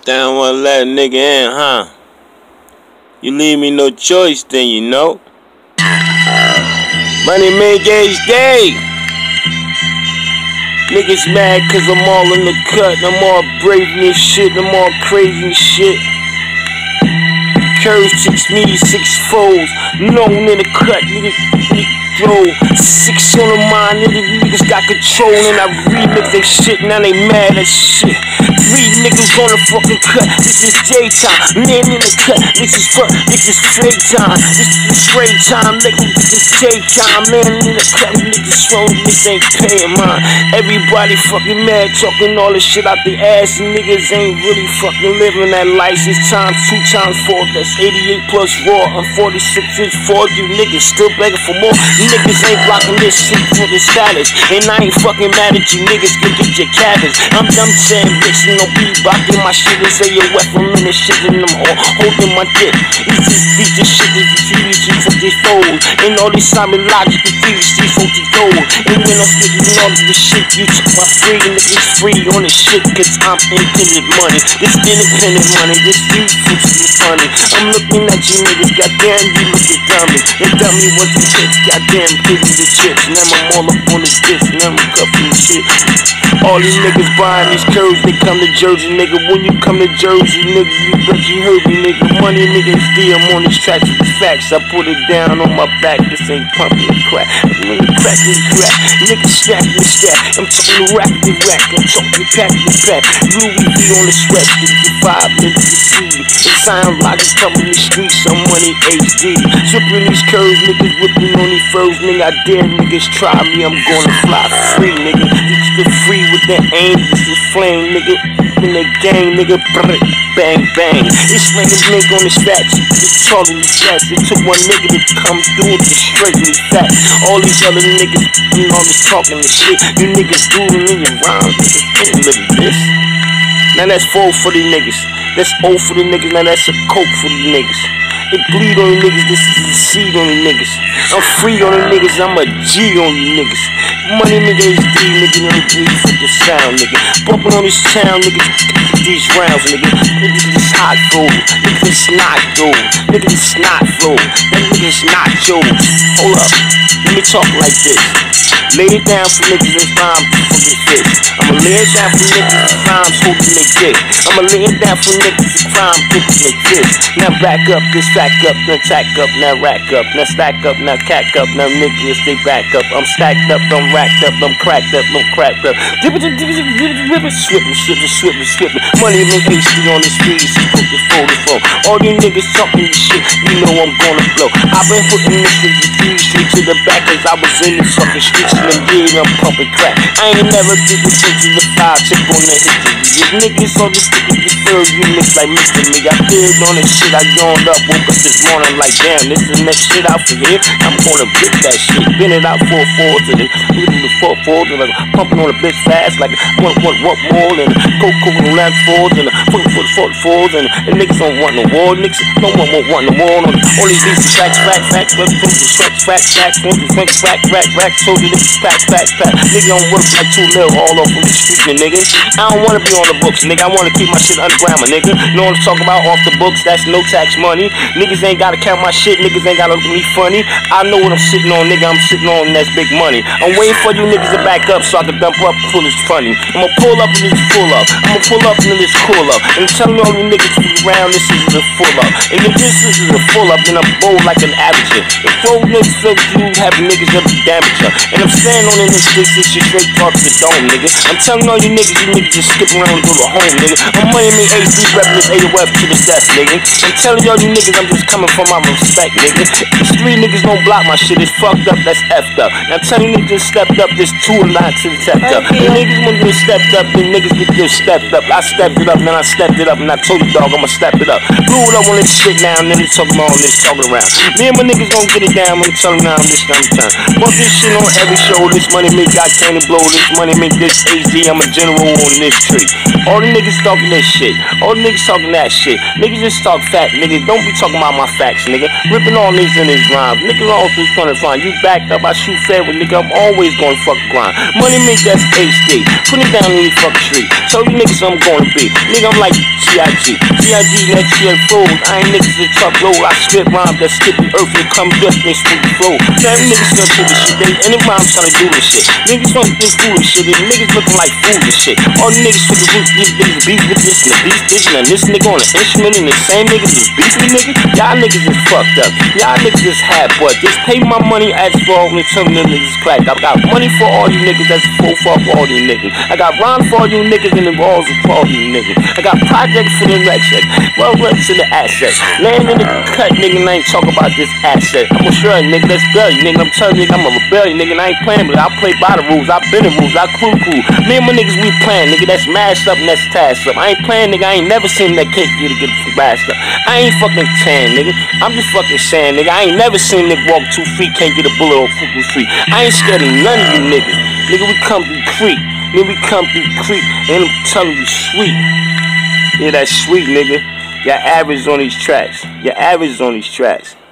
Damn, wanna let a nigga in, huh? You leave me no choice then, you know. Money make HD. Niggas mad cause I'm all in the cut. I'm all brave and shit. I'm all crazy and shit. Curve 6 me 6 foes. Known in the cut, niggas throw 6 on the mind, niggas got control. And I remix they shit, now they mad as shit. 3 niggas on the fucking cut, this is daytime. Man in the cut, this is straight time. This is straight time, niggas, this is daytime. Man in the cut, niggas strong, niggas ain't paying mine. Everybody fucking mad, talking all this shit out the ass. And niggas ain't really fucking living that life. It's times 2 times 4, that's 88 plus raw. I'm 46 is 4, you niggas still begging for more. You niggas ain't blocking this shit for the status. And I ain't fucking mad at you niggas, can get your cabbage. I'm saying bitch, no beatboxing my shit and say your weapon in the shit and I'm holding my dick. It's just beat this shit, these for these foes. And all these Simon Logic and these for these gold. And when I'm speaking all of this shit, you took my free, niggas free on this shit, cause I'm independent money. This independent money, this dude is funny. I'm looking at you niggas, goddamn you looking dummy. And dummy was the chips, goddamn pity the chips. Now I'm all up on this bitch, now I'm cuffing the shit. All these niggas buying these curves, they come to Jersey, nigga. When you come to Jersey, nigga, you bet you heard me, nigga. Money, niggas, I'm on these tracks with the facts. I put it down on my back, this ain't pumping crack. Nigga, crack is crack, nigga, stack me stack. I'm talking rack to rack, I'm talking pack to pack. Louis V on the sweat, 55 niggas to see. It sound like it's coming the streets, some money HD. Tripping these curves, niggas whipping on these furs, nigga. I dare niggas try me, I'm gonna fly for free, nigga. It's the free with the aim, this is flame, nigga. In the gang, nigga, bang, bang. This niggas make on the stats, it's totally fast. It took one nigga to come through with the straightly fat. All these other niggas doing all this talking and shit. You niggas doing in your rhymes, niggas can't live this. Now that's 4 for the niggas. That's O for the niggas, now that's a coke for the niggas. It bleed on you niggas, this is a seed on you niggas. I'm free on you niggas, I'm a G on you niggas. Money nigga HD, nigga, no breathe for the sound, nigga. Bumping on this town, niggas, these rounds, nigga. Nigga, this hot gold, nigga, this not gold, nigga, this not flow, that nigga, this not Joe. Hold up, let me talk like this. Lay it down for niggas that's rhymes for this bitch. I'ma lay it down for niggas that's rhymes holding their dick. I'ma lay it down for niggas that's crime thinking they this. Now back up, this back up, now tack up, now rack up, now stack up, now cack up, now niggas they back up. I'm stacked up, I'm racked up, I'm cracked up, I'm cracked up. Swippin'. Money make HD on the streets, you put the phone. All you niggas talking this shit, you know I'm gonna blow. I've been putting this shit straight to the back as I was in the fucking streets and I'm pumping crack. I ain't never did the shit to the 5 chip on the history. These niggas on this stick, you feel you look like Mr. Me. I feared on this shit, I yawned up, woke up this morning like damn, this is the next shit out for here. I'm gonna rip that shit, bend it out 4-4 to the 4-4 to like pumping on a bitch fast like what more than coke on the left fours and the 4-4s and niggas don't want no war, niggas no one won't want no war on all these beats facts, let's put the facts, want to think rack, told you this pack. Nigga don't work like 2 mil all over the street, nigga. I don't wanna be on the books, nigga. I wanna keep my shit underground, my nigga. Know what I'm talking about? Off the books, that's no tax money. Niggas ain't gotta count my shit, niggas ain't gotta look at me funny. I know what I'm sitting on, nigga. I'm sitting on, and that's big money. I'm waiting for you niggas to back up so I can dump up full as funny. I'ma pull up and it's full up. I'ma pull up and it's cool up. And tell me all you niggas be around, this is a full up. And if this is a full up, then I'm bold like an avager. If 4 niggas feel you have niggas that be damager. And I'm standing on in this bitch, this shit straight park to the dome, nigga. I'm telling all you niggas just skip around and go to home, nigga. I'm money me HD reppin' this AOF to the death, nigga. I'm telling y'all you niggas I'm just coming for my respect, nigga. These 3 niggas don't block my shit, it's fucked up, that's effed up. Now I'm telling you niggas just stepped up, this 2 lines to the stepped up. The niggas when they stepped up, the niggas get just stepped up. I stepped it up, then I stepped it up, and I told you dog I'ma step it up. Blew it up on this shit now, and then they talking about all this talking around. Me and my niggas gon' get it down when they telling now I'm this time. Fuck this shit on every show. This money make got candy blow. This money make this AZ. I'm a general on this tree. All the niggas talking this shit. All the niggas talking that shit. Niggas just talk fat, niggas. Don't be talking about my facts, nigga. Ripping all niggas in his rhymes. Niggas always trying to find you backed up. I shoot fair with nigga. I'm always gonna fuck grind. Money make that's HD. Put it down in the fuck tree. Tell you niggas I'm gonna be. Nigga, I'm like G.I.G. G.I.G. let shit fold. I ain't niggas that truck low. I spit rhymes that skip the earth and come just they spit the flow. Now niggas gonna do this shit. They any rhymes trying to do this shit. Niggas gonna do foolish shit. And niggas looking like fools and shit. All the niggas for the roof, these niggas beef with this and the beef this and this nigga on the instrument and the same niggas is beefing niggas. Y'all niggas is fucked up. Y'all niggas is half butt. Just pay my money as well and tell them niggas crack. I got money for all you niggas that's full for all you niggas. I got rhymes for all you niggas and the balls for all you niggas. I got projects for the next shit. Well, what's in the asset? Land in the cut, nigga, and I ain't talk about this asset. I'm a sure nigga, let's go, nigga. I'm telling you, I'm a rebellion, nigga, and I ain't playing, but I play by the rules. I been the rules, I crew. Me and my niggas, we playing, nigga, that's mashed up and that's tasked up. I ain't playing, nigga, I ain't never seen that cake get bashed up. I ain't fucking tan, nigga. I'm just fucking saying, nigga. I ain't never seen nigga walk 2 feet, can't get a bullet off fucking street. I ain't scared of none of you niggas. Nigga, we come through creek. Nigga, we come through creek, and I'm telling you, sweet. Yeah, that's sweet, nigga. You're average on these tracks. You're average on these tracks.